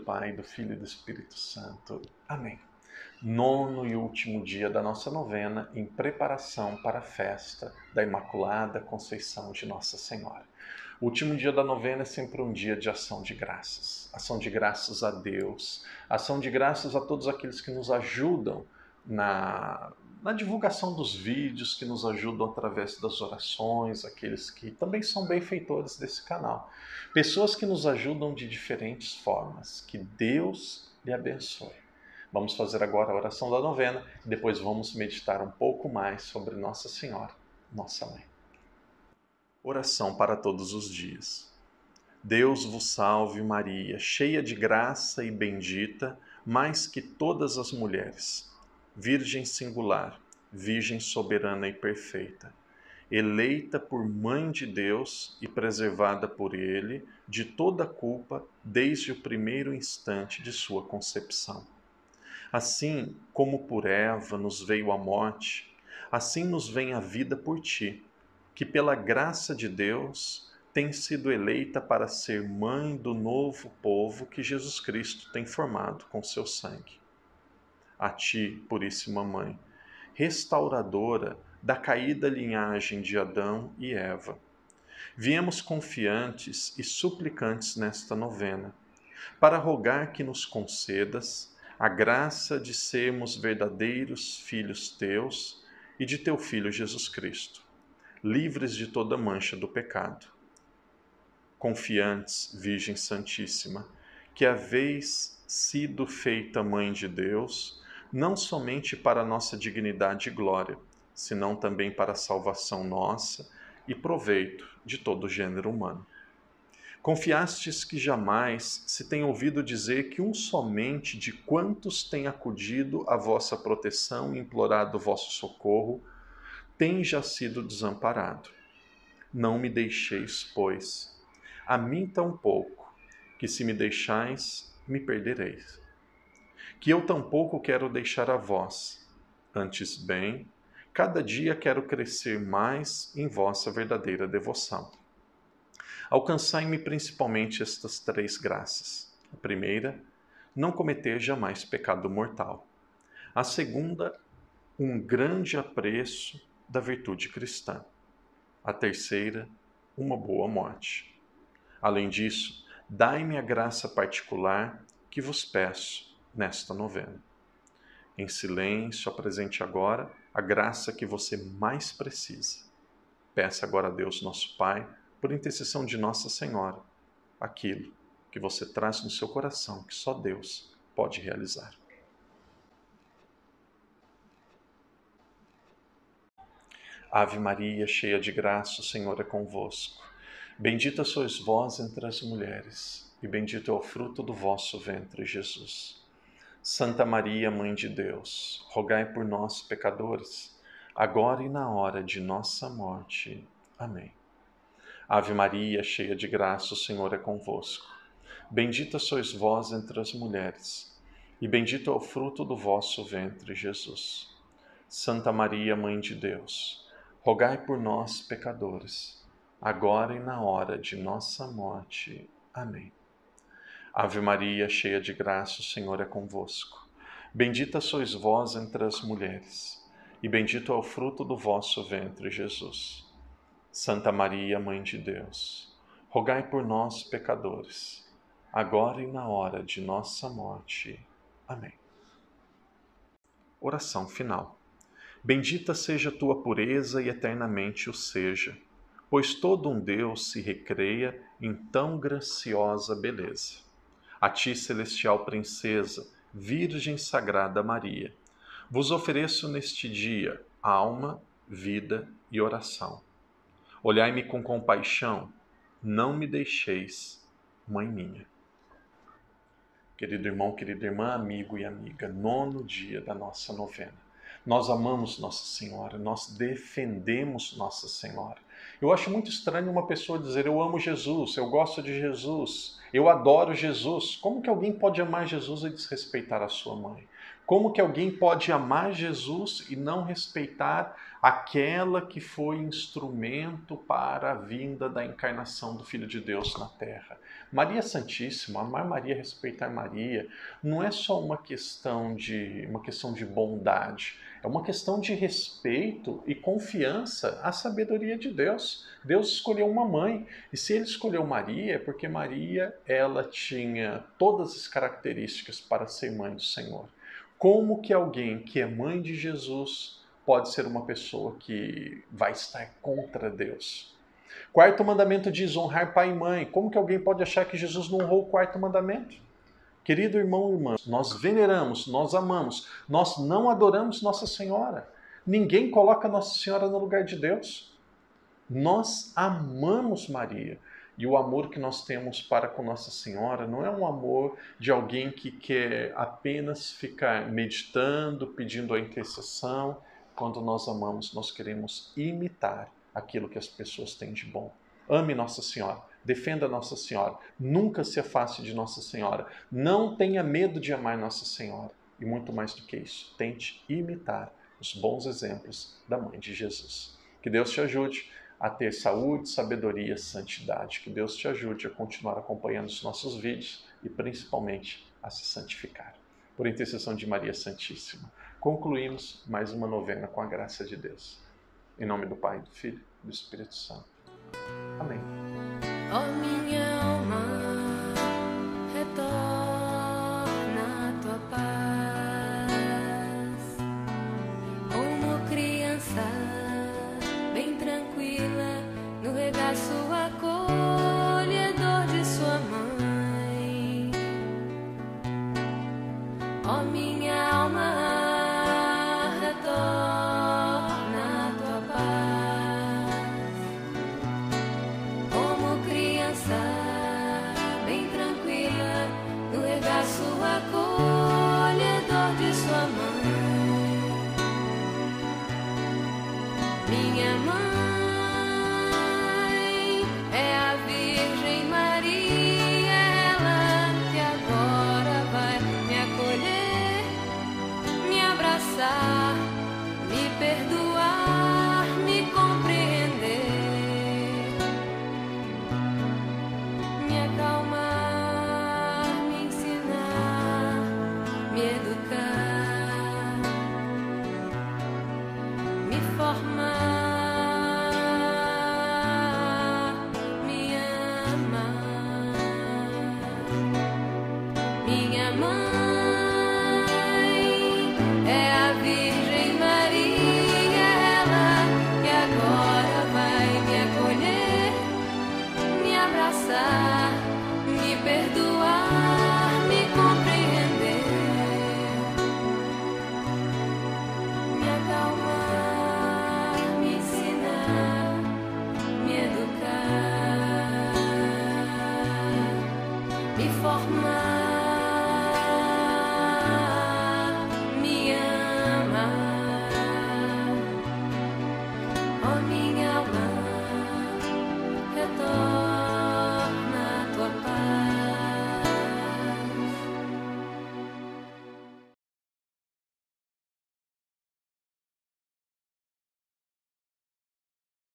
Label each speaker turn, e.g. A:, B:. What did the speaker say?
A: Pai, do Filho e do Espírito Santo. Amém. Nono e último dia da nossa novena em preparação para a festa da Imaculada Conceição de Nossa Senhora. O último dia da novena é sempre um dia de ação de graças. Ação de graças a Deus, ação de graças a todos aqueles que nos ajudam na divulgação dos vídeos, que nos ajudam através das orações, aqueles que também são benfeitores desse canal. Pessoas que nos ajudam de diferentes formas. Que Deus lhe abençoe. Vamos fazer agora a oração da novena e depois vamos meditar um pouco mais sobre Nossa Senhora, nossa Mãe. Oração para todos os dias. Deus vos salve, Maria, cheia de graça e bendita, mais que todas as mulheres. Virgem singular, Virgem soberana e perfeita, eleita por Mãe de Deus e preservada por Ele de toda culpa desde o primeiro instante de sua concepção. Assim como por Eva nos veio a morte, assim nos vem a vida por ti, que pela graça de Deus tem sido eleita para ser mãe do novo povo que Jesus Cristo tem formado com seu sangue. A ti, Puríssima Mãe, restauradora da caída linhagem de Adão e Eva, viemos confiantes e suplicantes nesta novena, para rogar que nos concedas a graça de sermos verdadeiros filhos teus e de teu Filho Jesus Cristo, livres de toda mancha do pecado. Confiantes, Virgem Santíssima, que haveis sido feita Mãe de Deus, não somente para nossa dignidade e glória, senão também para a salvação nossa e proveito de todo o gênero humano. Confiastes que jamais se tem ouvido dizer que um somente de quantos tem acudido à vossa proteção e implorado o vosso socorro, tem já sido desamparado. Não me deixeis, pois, a mim tampouco, que se me deixais, me perdereis. Que eu tampouco quero deixar a vós, antes bem, cada dia quero crescer mais em vossa verdadeira devoção. Alcançai-me principalmente estas 3 graças. A primeira, não cometer jamais pecado mortal. A segunda, um grande apreço da virtude cristã. A terceira, uma boa morte. Além disso, dai-me a graça particular que vos peço nesta novena. Em silêncio, apresente agora a graça que você mais precisa. Peça agora a Deus, nosso Pai, por intercessão de Nossa Senhora, aquilo que você traz no seu coração, que só Deus pode realizar. Ave Maria, cheia de graça, o Senhor é convosco. Bendita sois vós entre as mulheres, e bendito é o fruto do vosso ventre, Jesus. Santa Maria, Mãe de Deus, rogai por nós, pecadores, agora e na hora de nossa morte. Amém. Ave Maria, cheia de graça, o Senhor é convosco. Bendita sois vós entre as mulheres, e bendito é o fruto do vosso ventre, Jesus. Santa Maria, Mãe de Deus, rogai por nós, pecadores, agora e na hora de nossa morte. Amém. Ave Maria, cheia de graça, o Senhor é convosco. Bendita sois vós entre as mulheres, e bendito é o fruto do vosso ventre, Jesus. Santa Maria, Mãe de Deus, rogai por nós, pecadores, agora e na hora de nossa morte. Amém. Oração final. Bendita seja a tua pureza e eternamente o seja, pois todo um Deus se recreia em tão graciosa beleza. A ti, celestial princesa, Virgem Sagrada Maria, vos ofereço neste dia alma, vida e oração. Olhai-me com compaixão, não me deixeis, Mãe minha. Querido irmão, querida irmã, amigo e amiga, nono dia da nossa novena. Nós amamos Nossa Senhora, nós defendemos Nossa Senhora. Eu acho muito estranho uma pessoa dizer, eu amo Jesus, eu gosto de Jesus, eu adoro Jesus. Como que alguém pode amar Jesus e desrespeitar a sua mãe? Como que alguém pode amar Jesus e não respeitar aquela que foi instrumento para a vinda da encarnação do Filho de Deus na Terra? Maria Santíssima, amar Maria, respeitar Maria, não é só uma questão de bondade, é uma questão de respeito e confiança à sabedoria de Deus. Deus escolheu uma mãe, e se ele escolheu Maria, é porque Maria, ela tinha todas as características para ser mãe do Senhor. Como que alguém que é mãe de Jesus pode ser uma pessoa que vai estar contra Deus? Quarto mandamento diz honrar pai e mãe. Como que alguém pode achar que Jesus não honrou o quarto mandamento? Querido irmão e irmã, nós veneramos, nós amamos, nós não adoramos Nossa Senhora. Ninguém coloca Nossa Senhora no lugar de Deus. Nós amamos Maria. E o amor que nós temos para com Nossa Senhora não é um amor de alguém que quer apenas ficar meditando, pedindo a intercessão. Quando nós amamos, nós queremos imitar aquilo que as pessoas têm de bom. Ame Nossa Senhora, defenda Nossa Senhora, nunca se afaste de Nossa Senhora, não tenha medo de amar Nossa Senhora. E muito mais do que isso, tente imitar os bons exemplos da Mãe de Jesus. Que Deus te ajude a ter saúde, sabedoria, santidade. Que Deus te ajude a continuar acompanhando os nossos vídeos e principalmente a se santificar. Por intercessão de Maria Santíssima, concluímos mais uma novena com a graça de Deus. Em nome do Pai, do Filho e do Espírito Santo. Amém.
B: Ó minha alma, retorna à tua paz, como criança bem tranquila no regaço acolhedor de sua mãe. Ó minha alma, acolhedor de sua mãe. Minha mãe é a Virgem Maria, ela que agora vai me acolher, me abraçar, me perdoar, me compreender, me acalmar, me educar, me formar, me amar. Minha mãe é a Virgem Maria, ela que agora vai me acolher, me abraçar, me perdoar.